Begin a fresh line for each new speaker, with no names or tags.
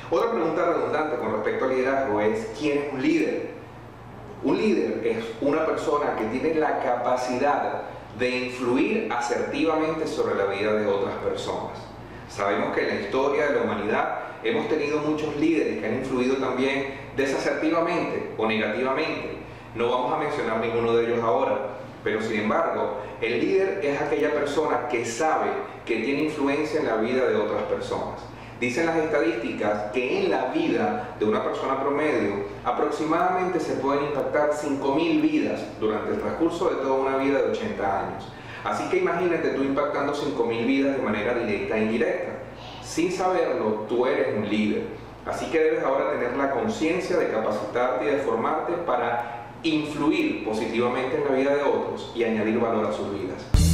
Otra pregunta redundante con respecto al liderazgo es: ¿quién es un líder? Un líder es una persona que tiene la capacidad de influir asertivamente sobre la vida de otras personas. Sabemos que en la historia de la humanidad hemos tenido muchos líderes que han influido también desasertivamente o negativamente. No vamos a mencionar ninguno de ellos ahora, pero sin embargo, el líder es aquella persona que sabe que tiene influencia en la vida de otras personas. Dicen las estadísticas que en la vida de una persona promedio aproximadamente se pueden impactar 5.000 vidas durante el transcurso de toda una vida de 80 años. Así que imagínate tú impactando 5.000 vidas de manera directa e indirecta. Sin saberlo, tú eres un líder. Así que debes ahora tener la conciencia de capacitarte y de formarte para influir positivamente en la vida de otros y añadir valor a sus vidas.